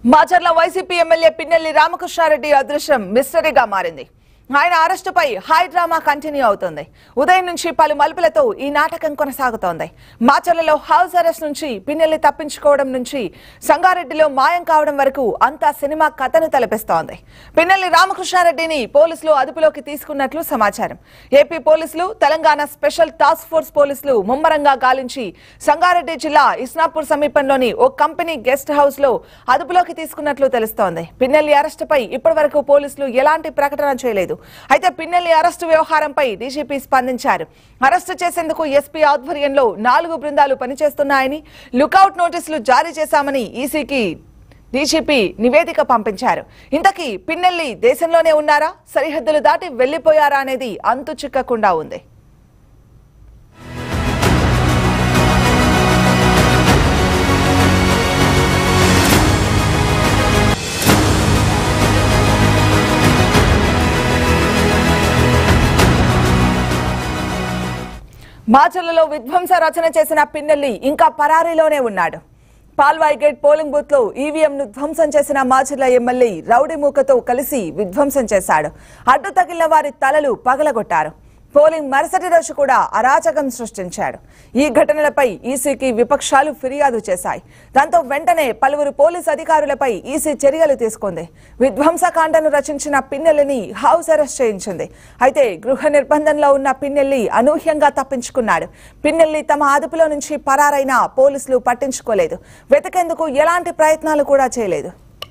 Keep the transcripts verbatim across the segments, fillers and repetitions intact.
Macherla YCP MLA Pinnelli Ramakrishna Reddy అదృశ్యం మిస్టరీగా మారింది. ఆయన అరెస్టుపై హై డ్రామా కంటిన్యూ అవుతోంది. ఉదయం నుంచి పలు మలుపులతో ఈ నాటకం కొనసాగుతోంది. మాచర్లలో హౌస్ అరెస్ట్ నుంచి పిన్నెల్లి తప్పించుకోవడం నుంచి సంగారెడ్డిలో మాయం కావడం వరకు అంతా సినిమా కథను తలపిస్తోంది. పిన్నెల్లి రామకృష్ణారెడ్డిని పోలీసులు అదుపులోకి తీసుకున్నట్లు సమాచారం. ఏపీ పోలీసులు, తెలంగాణ స్పెషల్ టాస్క్ ఫోర్స్ పోలీసులు ముమ్మరంగా గాలించి సంగారెడ్డి జిల్లా ఇస్నాపూర్ సమీపంలోని ఓ కంపెనీ గెస్ట్ హౌస్ లో అదుపులోకి తీసుకున్నట్లు తెలుస్తోంది. పిన్నెల్లి అరెస్టుపై ఇప్పటి వరకు పోలీసులు ఎలాంటి ప్రకటన చేయలేదు. అయితే పిన్నెల్లి అరెస్టు వ్యవహారంపై డీజీపీ స్పందించారు. అరెస్టు చేసేందుకు ఎస్పీ ఆధ్వర్యంలో నాలుగు బృందాలు పనిచేస్తున్నాయని, లుకౌట్ నోటీసులు జారీ చేశామని ఈసీకి డీజీపీ నివేదిక పంపించారు. ఇంతకీ పిన్నెల్లి దేశంలోనే ఉన్నారా, సరిహద్దులు దాటి వెళ్లిపోయారా అనేది అంతు చిక్కకుండా ఉంది. మాచర్లలో విధ్వంస రచన చేసిన పిన్నెల్లి ఇంకా పరారీలోనే ఉన్నాడు. పాల్వాయి గేట్ పోలింగ్ బూత్ లో ఈవీఎంను ధ్వంసం చేసిన మాచర్ల ఎమ్మెల్యే రౌడీ మూకతో కలిసి విధ్వంసం చేశాడు. అడ్డు తగిలిన వారి తలలు పగలగొట్టారు. పోలింగ్ మరుసటి రోజు కూడా అరాచకం సృష్టించాడు. ఈ ఘటనలపై ఈసీకి విపక్షాలు ఫిర్యాదు చేశాయి. దాంతో వెంటనే పలువురు పోలీసు అధికారులపై ఈసీ చర్యలు తీసుకుంది. విధ్వంసకాండను రచించిన పిన్నెల్లిని హౌస్ అరెస్ట్ చేయించింది. అయితే గృహ నిర్బంధంలో ఉన్న పిన్నెల్లి అనూహ్యంగా తప్పించుకున్నాడు. పిన్నెల్లి తమ అదుపులో నుంచి పరారైన పోలీసులు పట్టించుకోలేదు. వెతికేందుకు ఎలాంటి ప్రయత్నాలు కూడా చేయలేదు.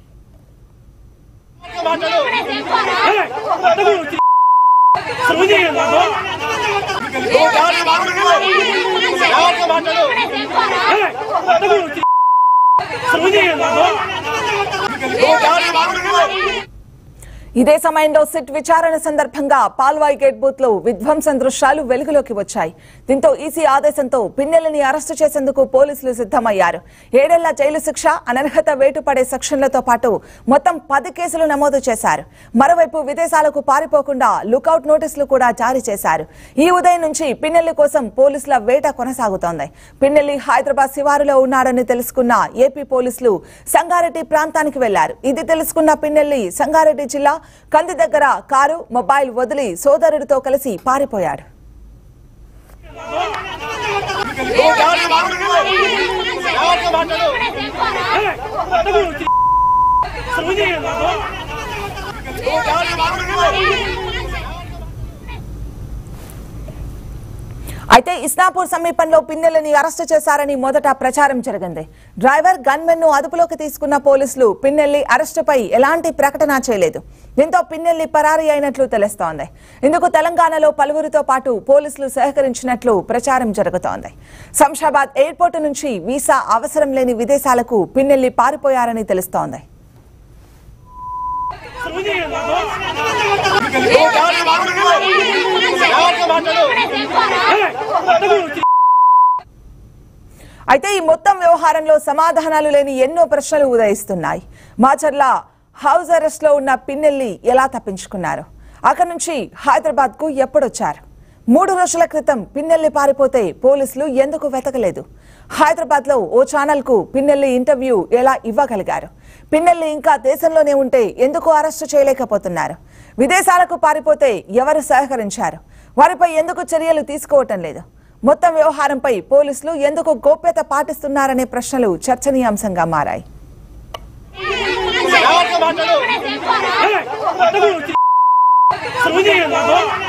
ఇదే సమయంలో సిట్ విచారణ సందర్భంగా పాల్వాయి గేట్ బూత్ లో విధ్వంసం దృశ్యాలు వెలుగులోకి వచ్చాయి. దీంతో ఈసీ ఆదేశంతో పిన్నెల్లిని అరెస్టు చేసేందుకు పోలీసులు సిద్ధమయ్యారు. ఏడేళ్ల జైలు శిక్ష, అనర్హత వేటు పడే సెక్షన్లతో పాటు మొత్తం పది కేసులు నమోదు చేశారు. మరోవైపు విదేశాలకు పారిపోకుండా లుకౌట్ నోటీసులు కూడా జారీ చేశారు. ఈ ఉదయం నుంచి పిన్నెల్లి కోసం పోలీసుల వేట కొనసాగుతోంది. పిన్నెల్లి హైదరాబాద్ శివారులో ఉన్నాడని తెలుసుకున్న ఏపీ పోలీసులు సంగారెడ్డి ప్రాంతానికి వెళ్లారు. ఇది తెలుసుకున్న పిన్నెల్లి సంగారెడ్డి జిల్లా కంది దగ్గర కారు, మొబైల్ వదిలి సోదరుడితో కలిసి పారిపోయాడు. అయితే ఇస్నాపూర్ సమీపంలో పిన్నెల్లిని అరెస్టు చేశారని మొదట ప్రచారం జరిగింది. డ్రైవర్, గన్మెన్ ను అదుపులోకి తీసుకున్న పోలీసులు పిన్నెల్లి అరెస్టుపై ఎలాంటి ప్రకటన చేయలేదు. దీంతో పిన్నెల్లి పరారీ అయినట్లు తెలుస్తోంది. ఇందుకు తెలంగాణలో పలువురితో పాటు పోలీసులు సహకరించినట్లు ప్రచారం జరుగుతోంది. శంషాబాద్ ఎయిర్పోర్టు నుంచి వీసా అవసరం లేని విదేశాలకు పిన్నెల్లి పారిపోయారని తెలుస్తోంది. అయితే ఈ మొత్తం వ్యవహారంలో సమాధానాలు లేని ఎన్నో ప్రశ్నలు ఉదయిస్తున్నాయి. మాచర్ల హౌస్ అరెస్ట్ లో ఉన్న పిన్నెల్లి ఎలా తప్పించుకున్నారు? అక్కడి నుంచి హైదరాబాద్ కు ఎప్పుడొచ్చారు? మూడు రోజుల క్రితం పిన్నెల్లి పారిపోతే పోలీసులు ఎందుకు వెతకలేదు? హైదరాబాద్ లో ఓ ఛానల్ కు పిన్నెల్లి ఇంటర్వ్యూ ఎలా ఇవ్వగలిగారు? పిన్నెల్లి ఇంకా దేశంలోనే ఉంటే ఎందుకు అరెస్టు చేయలేకపోతున్నారు? విదేశాలకు పారిపోతే ఎవరు సహకరించారు? వారిపై ఎందుకు చర్యలు తీసుకోవటం లేదు? మొత్తం వ్యవహారంపై పోలీసులు ఎందుకు గోప్యత పాటిస్తున్నారనే ప్రశ్నలు చర్చనీయాంశంగా మారాయి. Hey!